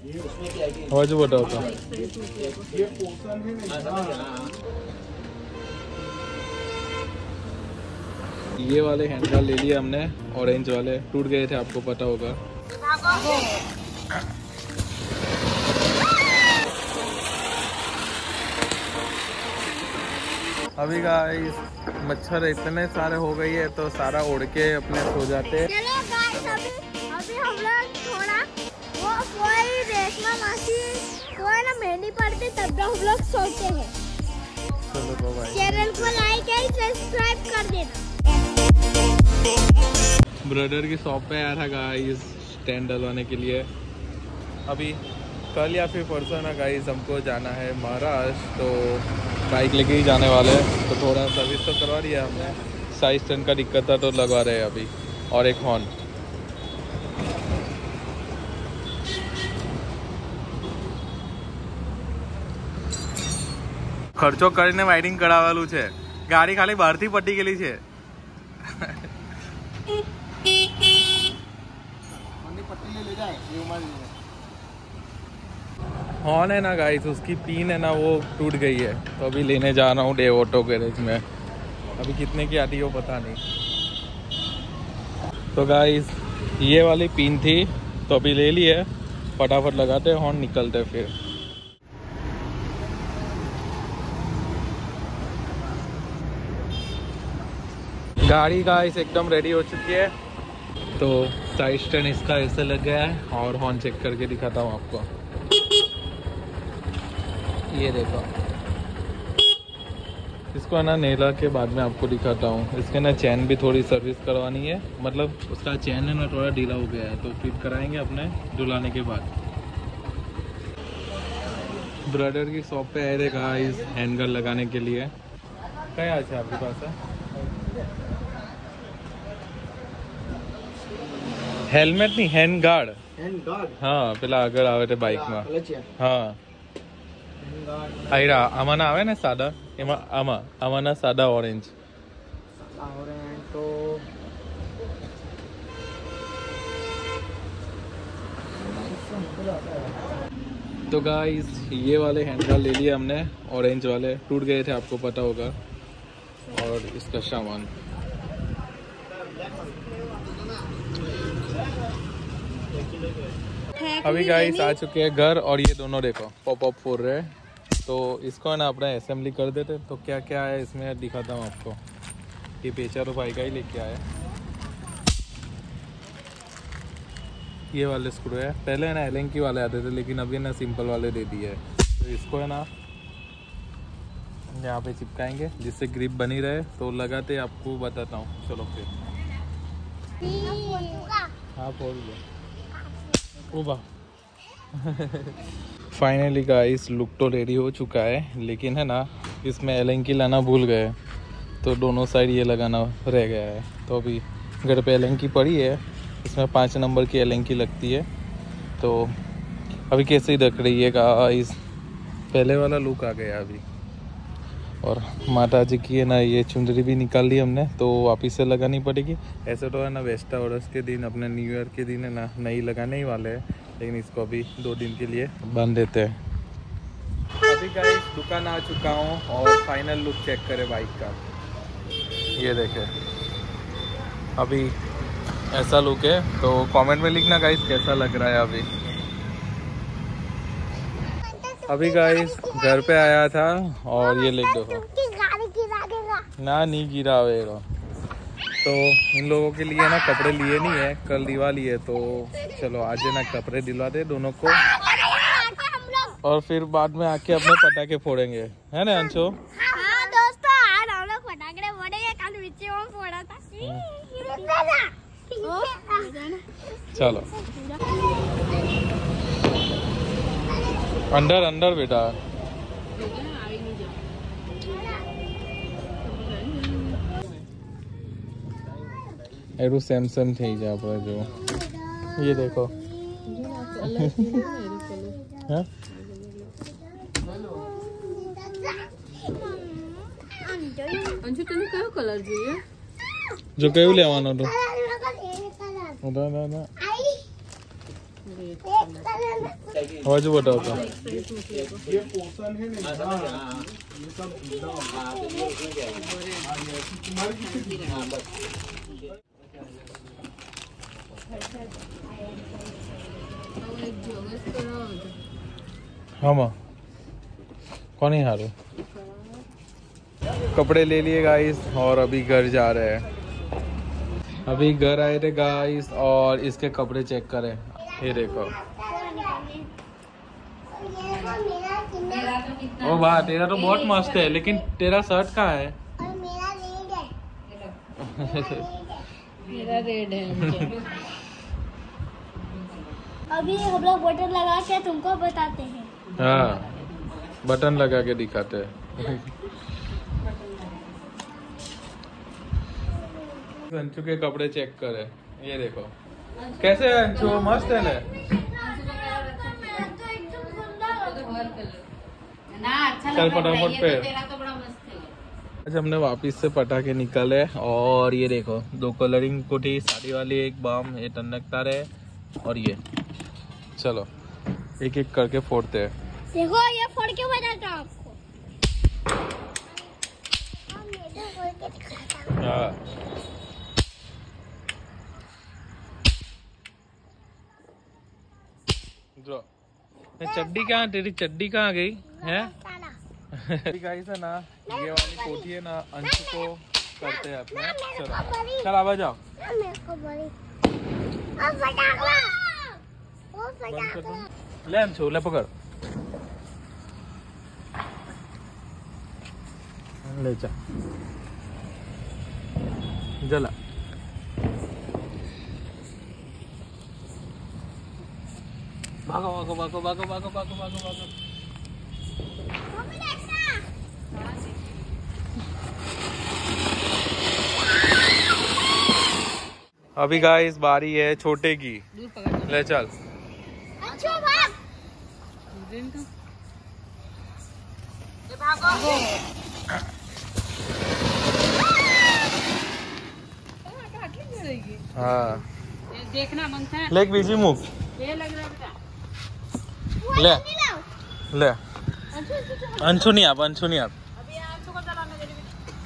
जो बताओ तो। ये वाले हैंडल ले लिए हमने, ऑरेंज वाले टूट गए थे, आपको पता होगा। अभी गाइस मच्छर इतने सारे हो गई है तो सारा उड़ के अपने सो जाते हैं। चलो गाइस अभी हम लोग थोड़ा वो कोई रेशमा मासी कोई ना मेहंदी पड़ती तब हम लोग सोते हैं। चलो भाई चैनल को लाइक एंड सब्सक्राइब कर देना। ब्रदर की शॉप पे आया था गाइस स्टैंड डलवाने के लिए। अभी कल या फिर परसों ना गाइस हमको जाना है महाराष्ट्र, तो बाइक लेके ही जाने वाले हैं। तो थोड़ा सर्विस तो करवा दिया हमने, साइड स्टैंड का दिक्कत था तो लगवा रहे हैं अभी, और एक हॉर्न। खर्चो કરીને વાયરિંગ કરાવેલું છે, ગાડી ખાલી બહારથી પટ્ટી ગયેલી છે। हॉर्न है ना गाइस, उसकी पिन है ना वो टूट गई है, तो अभी लेने जा रहा हूँ डे ऑटो गैरेज में। अभी कितने की आती है वो पता नहीं। तो गाइस ये वाली पिन थी तो अभी ले ली है, फटाफट लगाते हैं हॉर्न, निकलते फिर। गाड़ी गाइस एकदम रेडी हो चुकी है। तो साइड स्टैंड इसका ऐसे लग गया है, और हॉर्न चेक करके दिखाता हूँ आपको। ये देखो, इसको ना नेला के बाद में आपको दिखाता हूँ। इसके ना चैन भी थोड़ी सर्विस करवानी है, मतलब उसका चैन है ना थोड़ा ढीला हो गया है, तो फिट कराएंगे अपने धुलाने के बाद। ब्रदर की शॉप पे आए थे गाइस हैंडगन लगाने के लिए। क्या है आपके पास है? हेलमेट नहीं, हैंड गार्ड। हाँ पेला આગળ આવે તે બાઇક માં। હા આયરા આમાંના આવે ને સાદા, એમાં આમાંના સાદા ઓરેન્જ तो गाइस ये वाले हैंडल ले लिए हमने, ऑरेंज वाले टूट गए थे आपको पता होगा। और इसका सामान अभी गाइस आ चुके हैं घर, और ये दोनों देखो पॉप अप फोड़ रहे हैं। तो इसको है ना अपना असेंबली कर देते। तो क्या क्या है इसमें दिखाता हूँ आपको। ये पेचा तो भाई का ही लेके आया। ये वाले स्क्रू है, पहले है ना एलेंकी वाले आते थे, लेकिन अभी ना सिंपल वाले दे दिए है। तो इसको है ना यहाँ पे चिपकाएंगे जिससे ग्रिप बनी रहे। तो लगाते आपको बताता हूँ। चलो फिर हाँ फोड़ लो। फाइनली गाइस लुक तो रेडी हो चुका है, लेकिन है ना इसमें एलेंकी लाना भूल गए, तो दोनों साइड ये लगाना रह गया है। तो अभी घर पे एलेंकी पड़ी है, इसमें 5 नंबर की एलेंकी लगती है। तो अभी कैसे ही रख रही है गाइस, पहले वाला लुक आ गया अभी। और माता जी की है ना ये चुंदरी भी निकाल ली हमने, तो वापिस से लगानी पड़ेगी। ऐसे तो है ना वेस्टा औरस के दिन, अपने न्यू ईयर के दिन है ना नहीं लगाने ही वाले हैं, लेकिन इसको अभी 2 दिन के लिए बांध देते हैं। अभी गाइस दुकान आ चुका हूँ, और फाइनल लुक चेक करें बाइक का। ये देखे अभी ऐसा लुक है। तो कमेंट में लिखना गाइस कैसा लग रहा है। अभी गाइस घर पे आया था, और ये लिख दो ना नहीं गिरा हुएगा। तो इन लोगों के लिए ना कपड़े लिए नहीं है, कल दिवाली है, तो चलो आज है ना कपड़े दिलवा दे दोनों को, और फिर बाद में आके अपने पटाखे फोड़ेंगे, है ना अंशु? हाँ दोस्तों, आज हम लोग पटाखे फोड़ेंगे, कल बच्चे वो फोड़ा था। चलो अंदर अंदर बेटा। एरू सेम सेम थी जा पर जो ये देखो हाँ? अंशु तने कयो कलर જોઈએ? जो कयो લેવાનો તો आवाज बताओ तो। हाँ माँ कौन ही हारो। कपड़े ले लिए गाइस और अभी घर जा रहे हैं। अभी घर आए थे गाइस और इसके कपड़े चेक करें। ये देखो। ओ वाह तेरा तो बहुत मस्त है, लेकिन तेरा शर्ट कहाँ है? मेरा रेड है। अभी हम लोग बटन लगा के तुमको बताते हैं। हाँ बटन लगा के दिखाते हैं। अंशु के कपड़े चेक करे। ये देखो कैसे है अंशु, मस्त है ना? चल फटाफट पे। आज हमने वापिस से पटाखे निकाले और ये देखो 2 कलरिंग पुटी, साड़ी वाली एक बम, ये टनकतार है और ये। चलो एक एक करके फोड़ते हैं। देखो ये फोड़ के बताता हूँ आपको। हाँ चड्डी कहाँ, तेरी चड्डी कहाँ गई है? गाइस है ना, ये वाली कोठी है ना, अंशु को करते हैं अपने। चलो चल आवा जाओ। ले अंशु ले पकड़, ले जा जला। भागो भागो भागो भागो भागो भागो भागो भागो। अभी गाइस बारी है छोटे की। ले चल। अच्छा भाग। हाँ देखना मनता है। लेग बीजी मूव। ये लग रहा है बेटा। ले ले अंशु नहीं आप, अंशु नहीं आप। अभी अंशु को चलाने दे।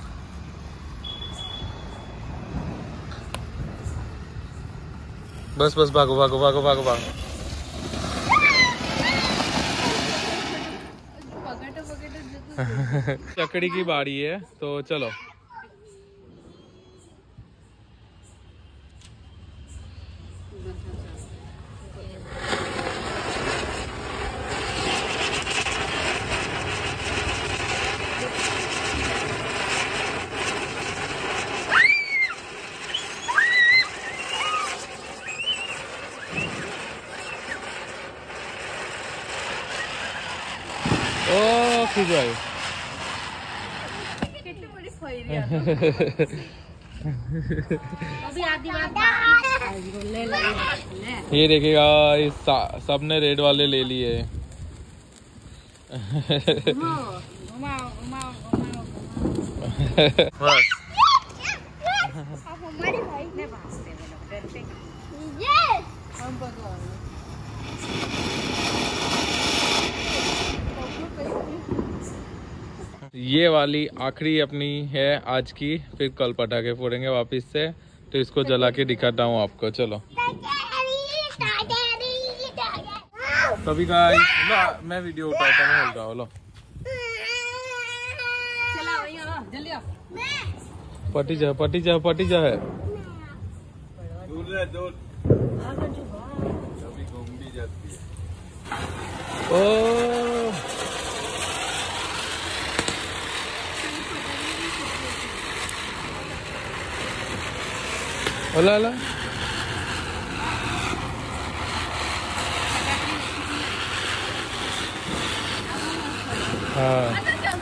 बस बस भागो भागो भागो भागो भागो। लकड़ी की बारी है तो चलो। ओ खिजवाई। कितनी बड़ी फैरी है। अभी आधी बात ले ले। ये देखिएगा इस सबने रेड वाले ले लिए। बस हमारी भाई ने ये वाली आखिरी अपनी है आज की, फिर कल पटाखे फोड़ेंगे वापस से। तो इसको जला के दिखाता हूँ आपको। चलो कभी गाइस मैं वीडियो उठाता हूँ, बोल रहा हूँ। लो चला भैया जल्दी आओ। पटी जा पटी जा पटी जा है। दूर है दूर, कभी घूम भी जाती है। ओ ओला ओला। हाँ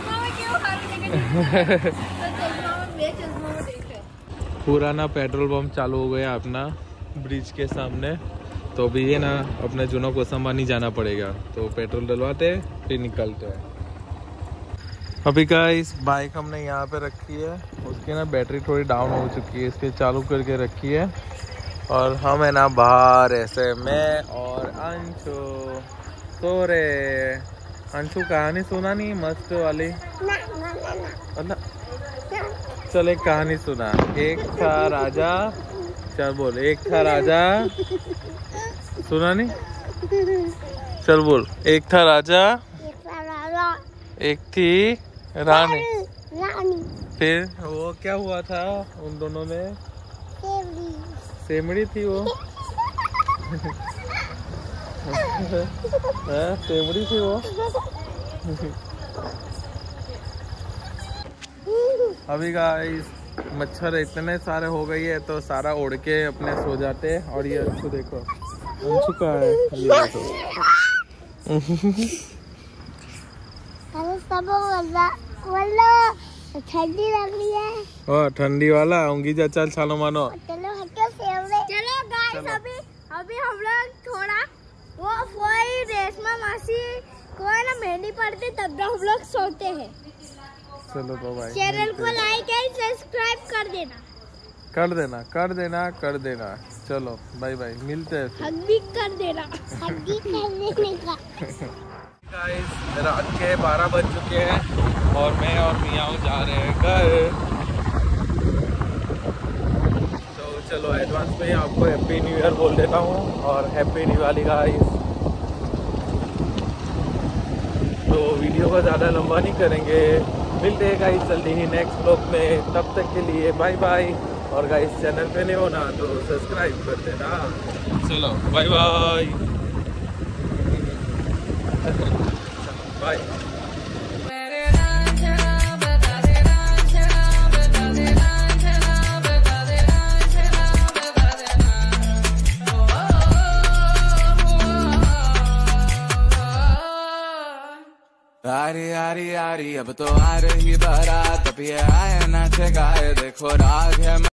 पुराना पेट्रोल पंप चालू हो गया अपना ब्रिज के सामने। तो अभी ये ना अपने जुनों को संभानी जाना पड़ेगा, तो पेट्रोल डलवाते फिर निकलते हैं। अभी गाइस बाइक हमने यहाँ पे रखी है, उसकी ना बैटरी थोड़ी डाउन हो चुकी है, इसके चालू करके रखी है। और हम है ना बाहर ऐसे मैं और अंशु सो रे। अंशु कहानी सुना नहीं मस्त वाली? अल्लाह चल एक कहानी सुना। एक था राजा, चल बोल। एक था राजा, सुना नहीं? चल बोल। एक था राजा, एक थी रानी। फिर वो क्या हुआ था उन दोनों में? सेमड़ी थी वो। सेमड़ी थी वो। अभी गाइस मच्छर इतने सारे हो गई है तो सारा उड़ के अपने सो जाते हैं। और ये अंशु देखो, अंशु का है ये देखो। ठंडी लग रही है। हाँ ठंडी वाला उंगी जा। चल छानो मानो। चलो गाइस अभी हम लोग थोड़ा वो रेशमा मासी को है ना मेहंदी पड़ती तब हम लोग सोते हैं। चलो तो भाई चैनल को लाइक एंड सब्सक्राइब कर देना। कर देना कर देना कर देना। चलो बाय बाय, मिलते हैं। हग भी कर देना। हग भी कर देने का। गाइस रात के 12 बज चुके हैं और मैं और मियाँ जा रहे हैं घर। तो चलो एडवांस में आपको हैप्पी न्यू ईयर बोल देता हूँ और हैप्पी दिवाली गाइस। तो वीडियो को ज़्यादा लंबा नहीं करेंगे, मिलते हैं गाइस जल्दी ही नेक्स्ट ब्लॉग में। तब तक के लिए बाय बाय। और गाइस चैनल पे नहीं हो ना तो सब्सक्राइब कर देना। चलो बाय बाय बाय। आरी आरी आरी अब तो आ रही बारात, अब ये आए ना ठेकाए देखो राग है।